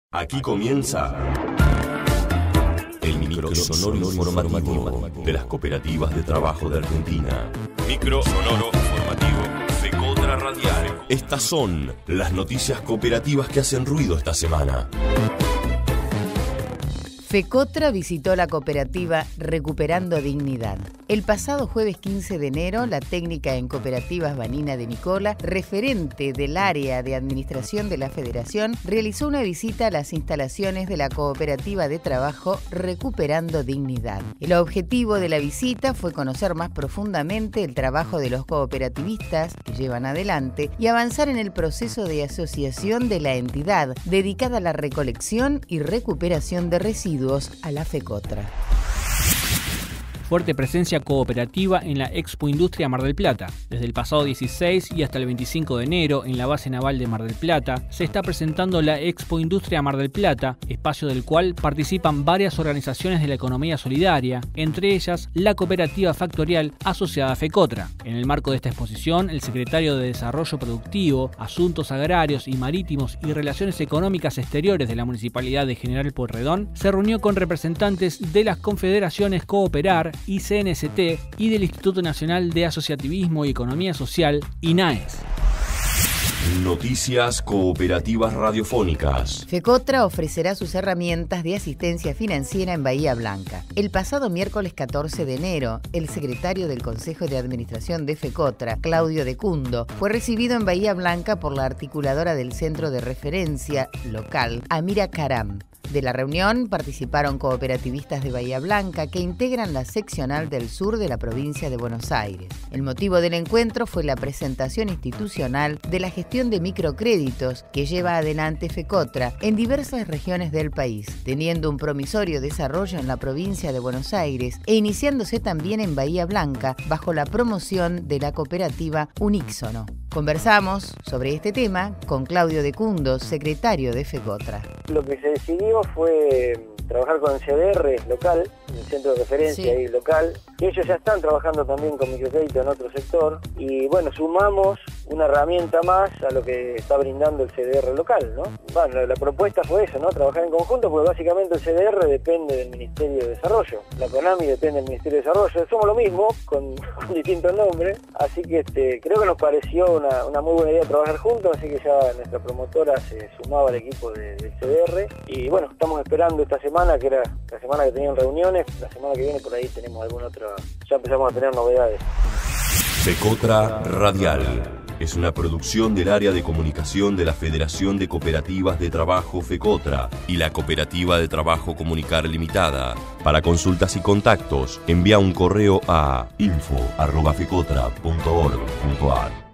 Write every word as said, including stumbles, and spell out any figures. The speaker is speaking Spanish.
Aquí comienza el micro sonoro informativo de las cooperativas de trabajo de Argentina. Micro sonoro informativo FECOTRA Radial. Estas son las noticias cooperativas que hacen ruido esta semana. FECOTRA visitó la cooperativa Recuperando Dignidad. El pasado jueves quince de enero, la técnica en cooperativas Vanina de Nicola, referente del área de administración de la Federación, realizó una visita a las instalaciones de la cooperativa de trabajo Recuperando Dignidad. El objetivo de la visita fue conocer más profundamente el trabajo de los cooperativistas que llevan adelante y avanzar en el proceso de asociación de la entidad dedicada a la recolección y recuperación de residuos a la FECOTRA. Fuerte presencia cooperativa en la Expo Industria Mar del Plata. Desde el pasado dieciséis y hasta el veinticinco de enero, en la base naval de Mar del Plata, se está presentando la Expo Industria Mar del Plata, espacio del cual participan varias organizaciones de la economía solidaria, entre ellas la cooperativa factorial asociada a FECOTRA. En el marco de esta exposición, el secretario de Desarrollo Productivo, Asuntos Agrarios y Marítimos y Relaciones Económicas Exteriores de la Municipalidad de General Pueyrredón se reunió con representantes de las confederaciones Cooperar y C N S T y del Instituto Nacional de Asociativismo y Economía Social, INAES. Noticias cooperativas radiofónicas. FECOTRA ofrecerá sus herramientas de asistencia financiera en Bahía Blanca. El pasado miércoles catorce de enero, el secretario del Consejo de Administración de FECOTRA, Claudio De Cundo, fue recibido en Bahía Blanca por la articuladora del Centro de Referencia Local, Amira Karam. De la reunión participaron cooperativistas de Bahía Blanca que integran la seccional del sur de la provincia de Buenos Aires. El motivo del encuentro fue la presentación institucional de la gestión de microcréditos que lleva adelante FECOTRA en diversas regiones del país, teniendo un promisorio desarrollo en la provincia de Buenos Aires e iniciándose también en Bahía Blanca bajo la promoción de la cooperativa Uníxono. Conversamos sobre este tema con Claudio De Cundo, secretario de FECOTRA. Lo que se decidió fue trabajar con el C D R local, el centro de referencia sí. ahí local, que ellos ya están trabajando también con microcrédito en otro sector, y bueno, sumamos una herramienta más a lo que está brindando el C D R local, ¿no? Bueno, la, la propuesta fue eso, ¿no? Trabajar en conjunto, porque básicamente el C D R depende del Ministerio de Desarrollo, la CONAMI depende del Ministerio de Desarrollo, somos lo mismo, con, con distintos nombres, así que este, creo que nos pareció una, una muy buena idea trabajar juntos, así que ya nuestra promotora se sumaba al equipo de, del C D R, y bueno, estamos esperando esta semana, que era la semana que tenían reuniones, la semana que viene por ahí tenemos algún otro, ya empezamos a tener novedades. FECOTRA Radial es una producción del área de comunicación de la Federación de Cooperativas de Trabajo FECOTRA y la Cooperativa de Trabajo Comunicar Limitada. Para consultas y contactos, envía un correo a info arroba fecotra punto org punto ar.